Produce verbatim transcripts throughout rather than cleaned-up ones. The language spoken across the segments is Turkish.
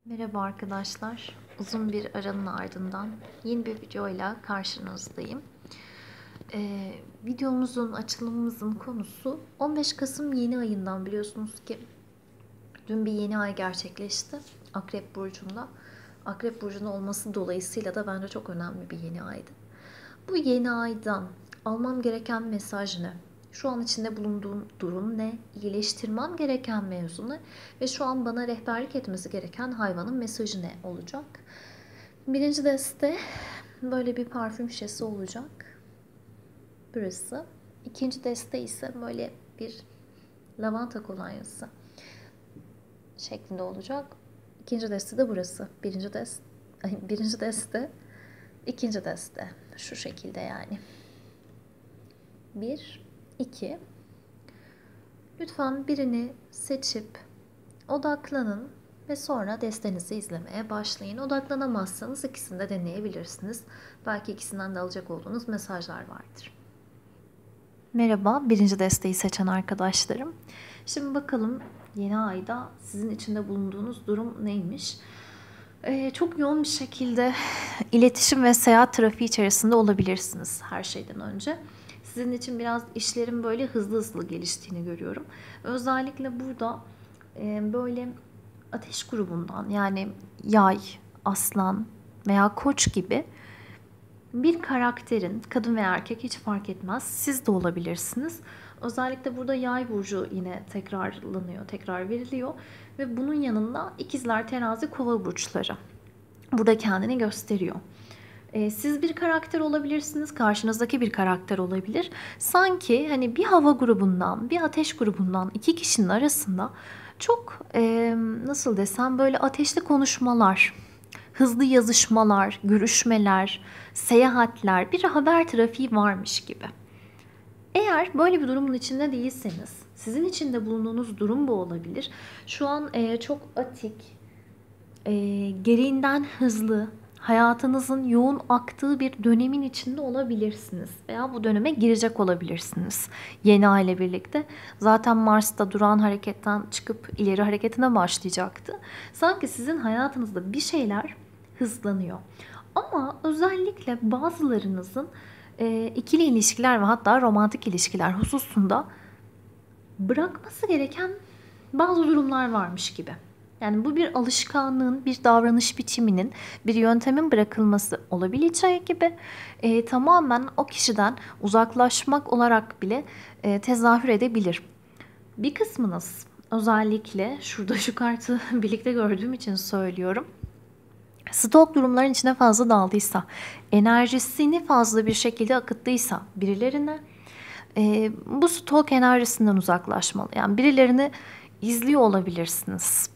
Merhaba arkadaşlar. Uzun bir aranın ardından yeni bir videoyla karşınızdayım. Ee, videomuzun, açılımımızın konusu on beş Kasım yeni ayından. Biliyorsunuz ki dün bir yeni ay gerçekleşti Akrep Burcu'nda. Akrep Burcu'nda olması dolayısıyla da bence çok önemli bir yeni aydı. Bu yeni aydan almam gereken mesaj ne? Şu an içinde bulunduğum durum ne? İyileştirmem gereken mevzu ne? Ve şu an bana rehberlik etmesi gereken hayvanın mesajı ne olacak? Birinci deste böyle bir parfüm şişesi olacak. Burası. İkinci deste ise böyle bir lavanta kolonyası şeklinde olacak. İkinci deste de burası. Birinci deste, birinci deste, ikinci deste. Şu şekilde yani. Bir, iki. Lütfen birini seçip odaklanın ve sonra destenizi izlemeye başlayın. Odaklanamazsanız ikisini de deneyebilirsiniz. Belki ikisinden de alacak olduğunuz mesajlar vardır. Merhaba, birinci desteği seçen arkadaşlarım. Şimdi bakalım yeni ayda sizin içinde bulunduğunuz durum neymiş? Ee, çok yoğun bir şekilde iletişim ve seyahat trafiği içerisinde olabilirsiniz her şeyden önce. Sizin için biraz işlerin böyle hızlı hızlı geliştiğini görüyorum. Özellikle burada e, böyle ateş grubundan, yani yay, aslan veya koç gibi bir karakterin, kadın veya erkek hiç fark etmez, siz de olabilirsiniz. Özellikle burada yay burcu yine tekrarlanıyor, tekrar veriliyor ve bunun yanında ikizler, terazi, kova burçları burada kendini gösteriyor. Siz bir karakter olabilirsiniz, karşınızdaki bir karakter olabilir. Sanki hani bir hava grubundan, bir ateş grubundan iki kişinin arasında çok e, nasıl desem böyle ateşli konuşmalar, hızlı yazışmalar, görüşmeler, seyahatler, bir haber trafiği varmış gibi. Eğer böyle bir durumun içinde değilseniz, sizin içinde bulunduğunuz durum bu olabilir. Şu an e, çok atik, e, gereğinden hızlı, hayatınızın yoğun aktığı bir dönemin içinde olabilirsiniz. Veya bu döneme girecek olabilirsiniz yeni ay ile birlikte. Zaten Mars'ta duran hareketten çıkıp ileri hareketine başlayacaktı. Sanki sizin hayatınızda bir şeyler hızlanıyor. Ama özellikle bazılarınızın e, ikili ilişkiler ve hatta romantik ilişkiler hususunda bırakması gereken bazı durumlar varmış gibi. Yani bu bir alışkanlığın, bir davranış biçiminin, bir yöntemin bırakılması olabileceği gibi e, tamamen o kişiden uzaklaşmak olarak bile e, tezahür edebilir. Bir kısmınız özellikle şurada şu kartı birlikte gördüğüm için söylüyorum. Stok durumların içine fazla daldıysa, enerjisini fazla bir şekilde akıttıysa birilerine e, bu stok enerjisinden uzaklaşmalı. Yani birilerini izliyor olabilirsiniz.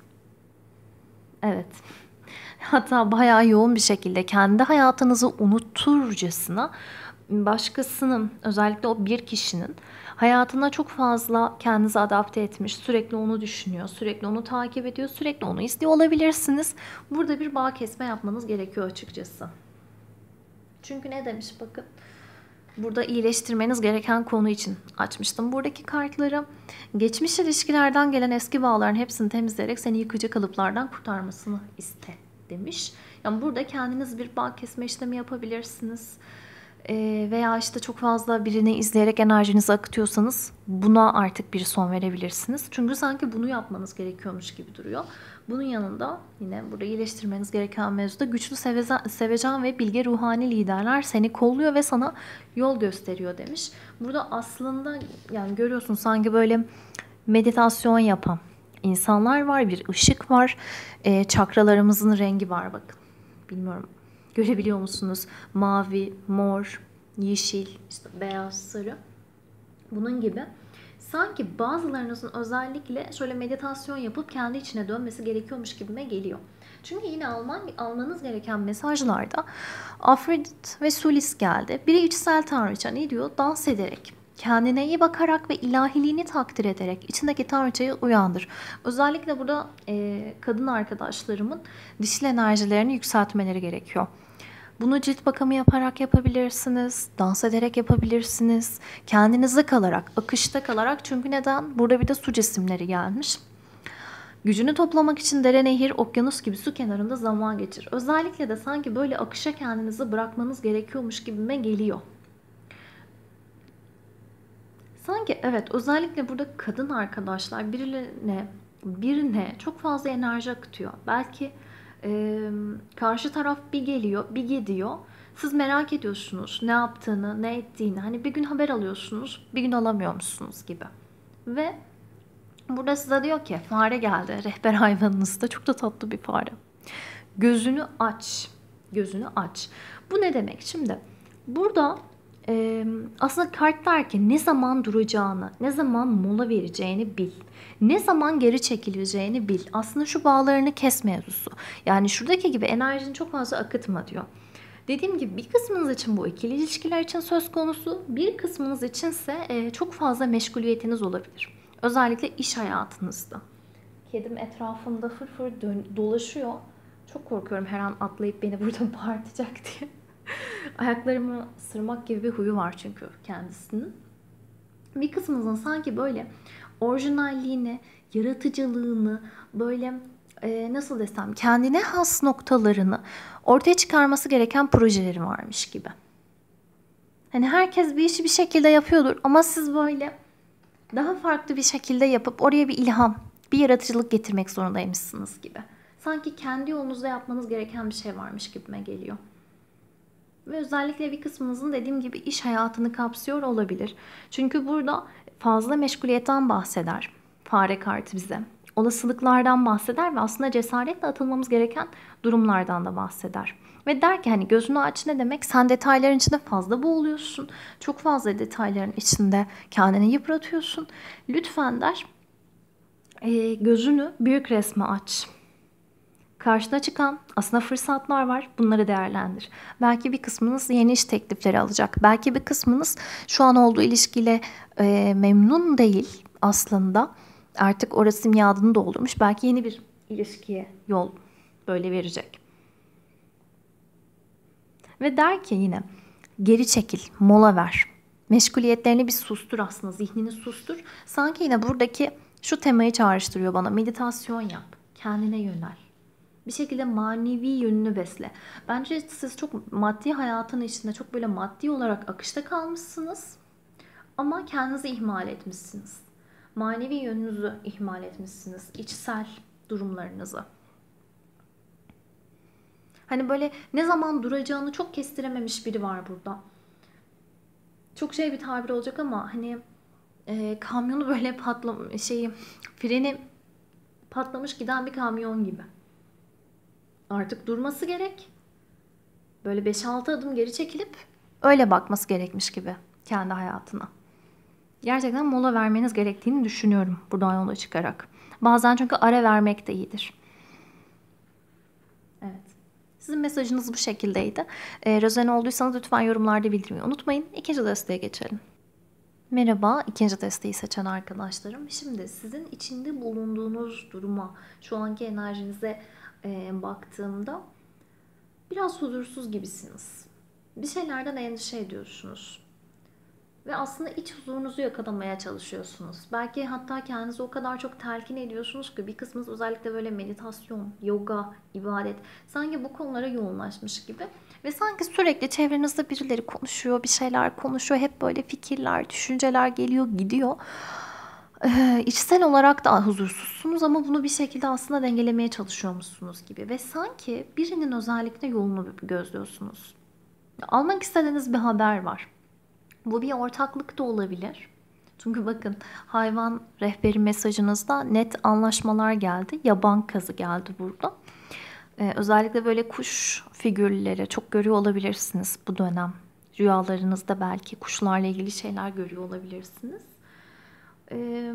Evet. Hatta bayağı yoğun bir şekilde kendi hayatınızı unuturcasına başkasının, özellikle o bir kişinin hayatına çok fazla kendinizi adapte etmiş, sürekli onu düşünüyor, sürekli onu takip ediyor, sürekli onu izliyor olabilirsiniz. Burada bir bağ kesme yapmanız gerekiyor açıkçası. Çünkü ne demiş bakın. Burada iyileştirmeniz gereken konu için açmıştım buradaki kartları. Geçmiş ilişkilerden gelen eski bağların hepsini temizleyerek seni yıkıcı kalıplardan kurtarmasını iste demiş. Yani burada kendiniz bir bağ kesme işlemi yapabilirsiniz. Ee, veya işte çok fazla birini izleyerek enerjinizi akıtıyorsanız buna artık bir son verebilirsiniz. Çünkü sanki bunu yapmanız gerekiyormuş gibi duruyor. Bunun yanında yine burada iyileştirmeniz gereken mevzuda güçlü sevecen, sevecen ve bilge ruhani liderler seni kolluyor ve sana yol gösteriyor demiş. Burada aslında yani görüyorsun sanki böyle meditasyon yapan insanlar var, bir ışık var, e, çakralarımızın rengi var bakın. Bilmiyorum, görebiliyor musunuz? Mavi, mor, yeşil, işte beyaz, sarı. Bunun gibi. Sanki bazılarınızın özellikle şöyle meditasyon yapıp kendi içine dönmesi gerekiyormuş gibime geliyor. Çünkü yine alman, almanız gereken mesajlarda Afrodit ve Sulis geldi. Biri içsel tanrıça ne diyor? Dans ederek, kendine iyi bakarak ve ilahiliğini takdir ederek içindeki tanrıçayı uyandır. Özellikle burada e, kadın arkadaşlarımın dişil enerjilerini yükseltmeleri gerekiyor. Bunu cilt bakımı yaparak yapabilirsiniz, dans ederek yapabilirsiniz, kendinize kalarak, akışta kalarak. Çünkü neden? Burada bir de su cisimleri gelmiş. Gücünü toplamak için dere, nehir, okyanus gibi su kenarında zaman geçir. Özellikle de sanki böyle akışa kendinizi bırakmanız gerekiyormuş gibime geliyor. Sanki evet, özellikle burada kadın arkadaşlar birine, birine çok fazla enerji akıtıyor. Belki e, karşı taraf bir geliyor, bir gidiyor. Siz merak ediyorsunuz ne yaptığını, ne ettiğini. Hani bir gün haber alıyorsunuz, bir gün alamıyormuşsunuz gibi. Ve burada size diyor ki fare geldi, rehber hayvanınız da çok da tatlı bir fare. Gözünü aç, gözünü aç. Bu ne demek? Şimdi burada e, aslında kart der ki ne zaman duracağını, ne zaman mola vereceğini bil. Ne zaman geri çekileceğini bil. Aslında şu bağlarını kes mevzusu. Yani şuradaki gibi enerjini çok fazla akıtma diyor. Dediğim gibi bir kısmınız için bu ikili ilişkiler için söz konusu. Bir kısmınız içinse e, çok fazla meşguliyetiniz olabilir. Özellikle iş hayatınızda. Kedim etrafımda fır fır dön- dolaşıyor. Çok korkuyorum her an atlayıp beni burada bağırtacak diye. Ayaklarımı ısırmak gibi bir huyu var çünkü kendisinin. Bir kısmınızın sanki böyle orijinalliğini, yaratıcılığını, böyle e, nasıl desem kendine has noktalarını ortaya çıkarması gereken projeleri varmış gibi. Hani herkes bir işi bir şekilde yapıyordur ama siz böyle daha farklı bir şekilde yapıp oraya bir ilham, bir yaratıcılık getirmek zorundaymışsınız gibi. Sanki kendi yolunuzda yapmanız gereken bir şey varmış gibime geliyor. Ve özellikle bir kısmınızın dediğim gibi iş hayatını kapsıyor olabilir. Çünkü burada fazla meşguliyetten bahseder fare kartı bize. Olasılıklardan bahseder ve aslında cesaretle atılmamız gereken durumlardan da bahseder. Ve der ki hani gözünü aç ne demek? Sen detayların içinde fazla boğuluyorsun. Çok fazla detayların içinde kendini yıpratıyorsun. Lütfen der e, gözünü büyük resme aç. Karşına çıkan aslında fırsatlar var. Bunları değerlendir. Belki bir kısmınız yeni iş teklifleri alacak. Belki bir kısmınız şu an olduğu ilişkiyle e, memnun değil aslında. Artık orası miadını doldurmuş. Belki yeni bir ilişkiye yol böyle verecek. Ve der ki yine geri çekil, mola ver. Meşguliyetlerini bir sustur aslında. Zihnini sustur. Sanki yine buradaki şu temayı çağrıştırıyor bana. Meditasyon yap. Kendine yönel. Bir şekilde manevi yönünü besle. Bence siz çok maddi hayatın içinde çok böyle maddi olarak akışta kalmışsınız. Ama kendinizi ihmal etmişsiniz. Manevi yönünüzü ihmal etmişsiniz. İçsel durumlarınızı. Hani böyle ne zaman duracağını çok kestirememiş biri var burada. Çok şey bir tabir olacak ama hani e, kamyonu böyle patlamış, şeyi freni patlamış giden bir kamyon gibi. Artık durması gerek. Böyle beş altı adım geri çekilip öyle bakması gerekmiş gibi kendi hayatına. Gerçekten mola vermeniz gerektiğini düşünüyorum buradan yola çıkarak. Bazen çünkü ara vermek de iyidir. Evet. Sizin mesajınız bu şekildeydi. Ee, rezone olduysanız lütfen yorumlarda bildirmeyi unutmayın. İkinci desteğe geçelim. Merhaba, ikinci desteği seçen arkadaşlarım. Şimdi sizin içinde bulunduğunuz duruma, şu anki enerjinize e, baktığımda biraz huzursuz gibisiniz. Bir şeylerden endişe ediyorsunuz. Ve aslında iç huzurunuzu yakalamaya çalışıyorsunuz. Belki hatta kendinizi o kadar çok telkin ediyorsunuz ki bir kısmınız özellikle böyle meditasyon, yoga, ibadet sanki bu konulara yoğunlaşmış gibi. Ve sanki sürekli çevrenizde birileri konuşuyor, bir şeyler konuşuyor. Hep böyle fikirler, düşünceler geliyor, gidiyor. Ee, içsel olarak da huzursuzsunuz ama bunu bir şekilde aslında dengelemeye çalışıyormuşsunuz gibi. Ve sanki birinin özellikle yolunu gözlüyorsunuz. Almak istediğiniz bir haber var. Bu bir ortaklık da olabilir. Çünkü bakın hayvan rehberi mesajınızda net anlaşmalar geldi. Yaban kazı geldi burada. Ee, özellikle böyle kuş figürleri çok görüyor olabilirsiniz bu dönem. Rüyalarınızda belki kuşlarla ilgili şeyler görüyor olabilirsiniz. Ee,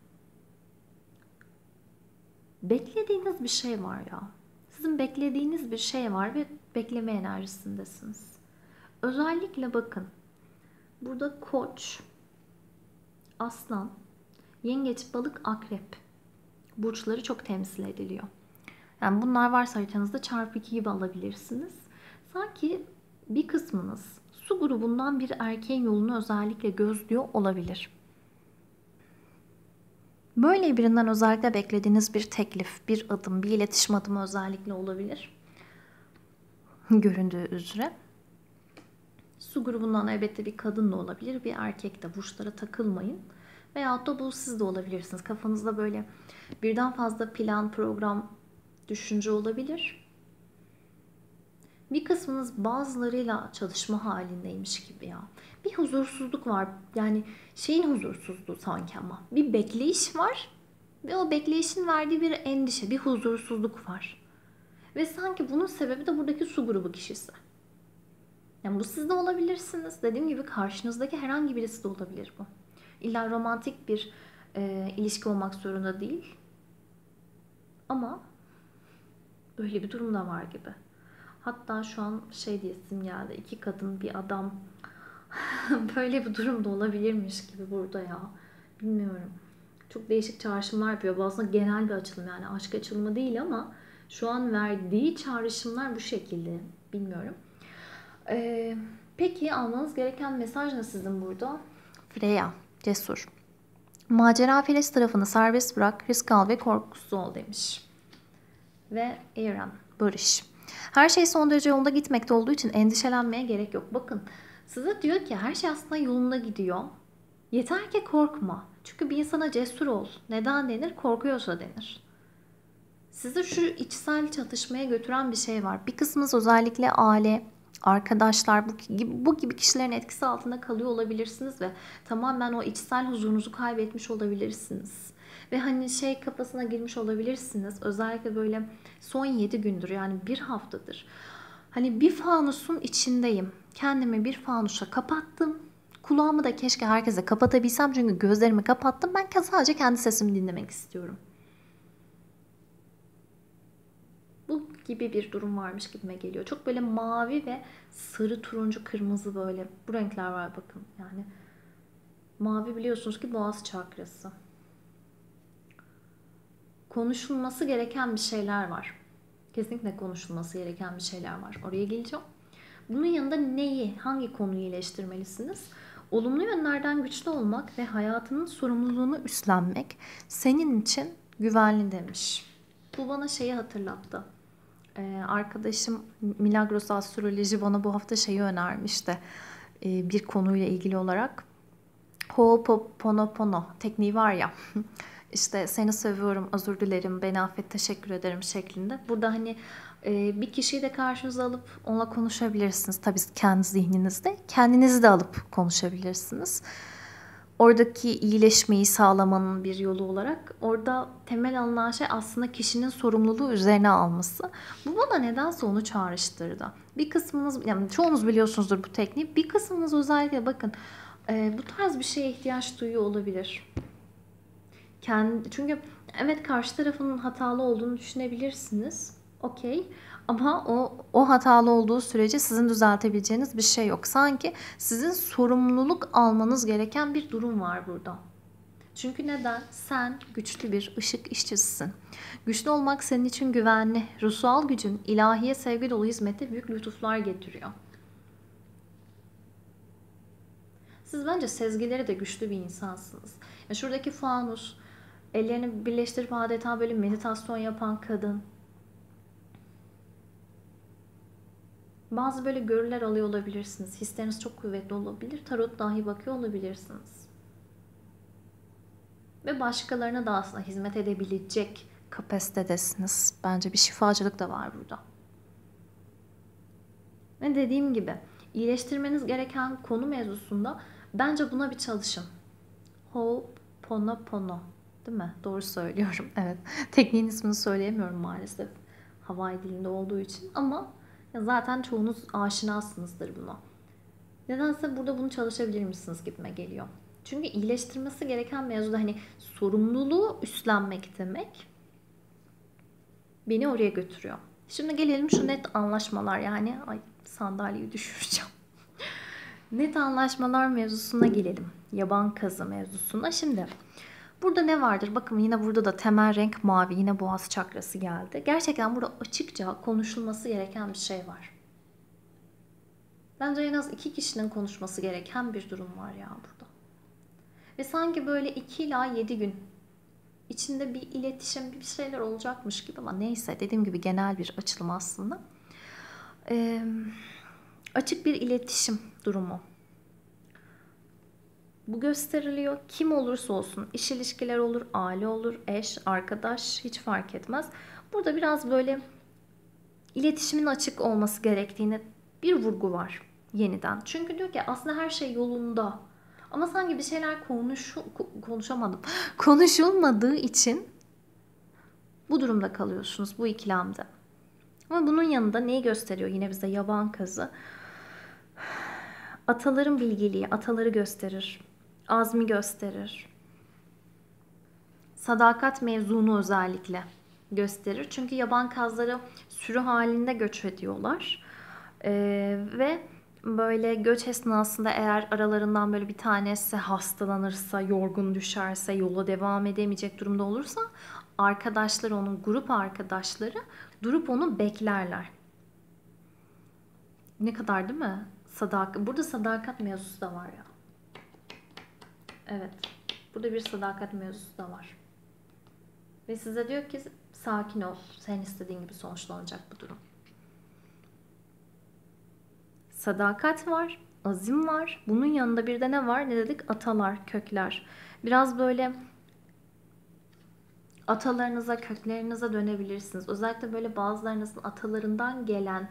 beklediğiniz bir şey var ya. Sizin beklediğiniz bir şey var ve bekleme enerjisindesiniz. Özellikle bakın. Burada Koç, Aslan, Yengeç, Balık, Akrep burçları çok temsil ediliyor. Yani bunlar varsa haritanızda çarpı iki gibi alabilirsiniz. Sanki bir kısmınız su grubundan bir erkeğin yolunu özellikle gözlüyor olabilir. Böyle birinden özellikle beklediğiniz bir teklif, bir adım, bir iletişim adımı özellikle olabilir. Göründüğü üzere. Su grubundan elbette bir kadın da olabilir, bir erkek de. Burçlara takılmayın. Veyahut da bu siz de olabilirsiniz. Kafanızda böyle birden fazla plan, program, düşünce olabilir. Bir kısmınız bazılarıyla çalışma halindeymiş gibi ya. Bir huzursuzluk var. Yani şeyin huzursuzluğu sanki ama. Bir bekleyiş var ve o bekleyişin verdiği bir endişe, bir huzursuzluk var. Ve sanki bunun sebebi de buradaki su grubu kişisi. Yani bu siz de olabilirsiniz. Dediğim gibi karşınızdaki herhangi birisi de olabilir bu. İlla romantik bir e, ilişki olmak zorunda değil. Ama böyle bir durum da var gibi. Hatta şu an şey diyesim geldi. İki kadın bir adam. Böyle bir durum da olabilirmiş gibi burada ya. Bilmiyorum. Çok değişik çağrışımlar yapıyor. Bu aslında genel bir açılım, yani aşk açılımı değil ama şu an verdiği çağrışımlar bu şekilde. Bilmiyorum. Ee, peki almanız gereken mesaj ne sizin burada? Freya, cesur. Macera perest tarafını serbest bırak, risk al ve korkusuz ol demiş. Ve Aaron, barış. Her şey son derece yolunda gitmekte olduğu için endişelenmeye gerek yok. Bakın size diyor ki her şey aslında yolunda gidiyor. Yeter ki korkma. Çünkü bir insana cesur ol. Neden denir? Korkuyorsa denir. Sizi şu içsel çatışmaya götüren bir şey var. Bir kısmınız özellikle aile, arkadaşlar bu gibi, bu gibi kişilerin etkisi altında kalıyor olabilirsiniz ve tamamen o içsel huzurunuzu kaybetmiş olabilirsiniz. Ve hani şey kafasına girmiş olabilirsiniz. Özellikle böyle son yedi gündür, yani bir haftadır. Hani bir fanusun içindeyim. Kendimi bir fanusla kapattım. Kulağımı da keşke herkese kapatabilsem çünkü gözlerimi kapattım. Ben sadece kendi sesimi dinlemek istiyorum. Bu gibi bir durum varmış gibime geliyor. Çok böyle mavi ve sarı, turuncu, kırmızı, böyle bu renkler var bakın. Yani mavi biliyorsunuz ki boğaz çakrası. Konuşulması gereken bir şeyler var. Kesinlikle konuşulması gereken bir şeyler var. Oraya geleceğim. Bunun yanında neyi, hangi konuyu iyileştirmelisiniz? Olumlu yönlerden güçlü olmak ve hayatının sorumluluğunu üstlenmek senin için güvenli demiş. Bu bana şeyi hatırlattı. Ee, arkadaşım Milagros Astroloji bana bu hafta şeyi önermişti. Ee, bir konuyla ilgili olarak. Ho'oponopono tekniği var ya. İşte seni seviyorum, özür dilerim, beni affet, teşekkür ederim şeklinde. Burada hani e, bir kişiyi de karşınıza alıp onunla konuşabilirsiniz. Tabii kendi zihninizde. Kendinizi de alıp konuşabilirsiniz. Oradaki iyileşmeyi sağlamanın bir yolu olarak orada temel alınan şey aslında kişinin sorumluluğu üzerine alması. Bu bana nedense onu çağrıştırdı. Bir kısmınız, yani çoğunuz biliyorsunuzdur bu tekniği. Bir kısmınız özellikle bakın e, bu tarz bir şeye ihtiyaç duyuyor olabilir. Kendi, çünkü evet karşı tarafın hatalı olduğunu düşünebilirsiniz. Okey. Ama o o hatalı olduğu sürece sizin düzeltebileceğiniz bir şey yok. Sanki sizin sorumluluk almanız gereken bir durum var burada. Çünkü neden? Sen güçlü bir ışık işçisisin. Güçlü olmak senin için güvenli. Ruhsal gücün ilahiye sevgi dolu hizmete büyük lütuflar getiriyor. Siz bence sezgileri de güçlü bir insansınız. Ya şuradaki fanus, ellerini birleştirip adeta böyle meditasyon yapan kadın. Bazı böyle görüler alıyor olabilirsiniz. Hisleriniz çok kuvvetli olabilir. Tarot dahi bakıyor olabilirsiniz. Ve başkalarına da aslında hizmet edebilecek kapasitedesiniz. Bence bir şifacılık da var burada. Ve dediğim gibi iyileştirmeniz gereken konu mevzusunda bence buna bir çalışın. Ho'oponopono. Değil mi? Doğru söylüyorum. Evet. Tekniğin ismini söyleyemiyorum maalesef. Hawaii dilinde olduğu için ama zaten çoğunuz aşinasınızdır buna. Nedense burada bunu çalışabilir misiniz gibime geliyor. Çünkü iyileştirmesi gereken mevzuda hani sorumluluğu üstlenmek demek beni oraya götürüyor. Şimdi gelelim şu net anlaşmalar, yani ay sandalyeyi düşüreceğim. Net anlaşmalar mevzusuna gelelim. Yaban kazı mevzusuna. Şimdi burada ne vardır? Bakın yine burada da temel renk mavi. Yine boğaz çakrası geldi. Gerçekten burada açıkça konuşulması gereken bir şey var. Bence en az iki kişinin konuşması gereken bir durum var ya burada. Ve sanki böyle iki ila yedi gün içinde bir iletişim, bir şeyler olacakmış gibi ama neyse, dediğim gibi genel bir açılım aslında. Ee, açık bir iletişim durumu. Bu gösteriliyor. Kim olursa olsun, iş ilişkiler olur, aile olur, eş, arkadaş, hiç fark etmez. Burada biraz böyle iletişimin açık olması gerektiğine bir vurgu var yeniden. Çünkü diyor ki aslında her şey yolunda. Ama sanki bir şeyler konuş konuşamadım. Konuşulmadığı için bu durumda kalıyorsunuz, bu ikilemde. Ama bunun yanında neyi gösteriyor yine bize yaban kazı? Ataların bilgeliği, ataları gösterir. Azmi gösterir. Sadakat mevzunu özellikle gösterir. Çünkü yaban kazları sürü halinde göç ediyorlar. Ee, ve böyle göç esnasında eğer aralarından böyle bir tanesi hastalanırsa, yorgun düşerse, yola devam edemeyecek durumda olursa arkadaşları, onun grup arkadaşları durup onu beklerler. Ne kadar değil mi? Sadakat. Burada sadakat mevzusu da var ya. Evet. Burada bir sadakat mevzusu da var. Ve size diyor ki sakin ol. Sen istediğin gibi sonuçlanacak bu durum. Sadakat var. Azim var. Bunun yanında bir de ne var? Ne dedik? Atalar, kökler. Biraz böyle atalarınıza, köklerinize dönebilirsiniz. Özellikle böyle bazılarınızın atalarından gelen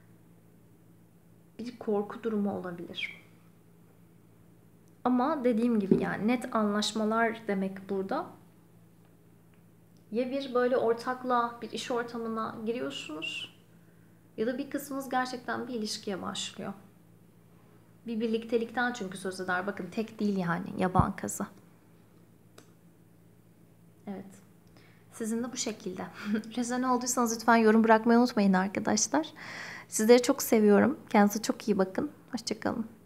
bir korku durumu olabilir. Ama dediğim gibi yani net anlaşmalar demek burada. Ya bir böyle ortakla bir iş ortamına giriyorsunuz ya da bir kısmınız gerçekten bir ilişkiye başlıyor. Bir birliktelikten çünkü söz eder. Bakın tek değil yani yaban kazı. Evet. Sizin de bu şekilde. Rezone olduysanız lütfen yorum bırakmayı unutmayın arkadaşlar. Sizleri çok seviyorum. Kendinize çok iyi bakın. Hoşça kalın.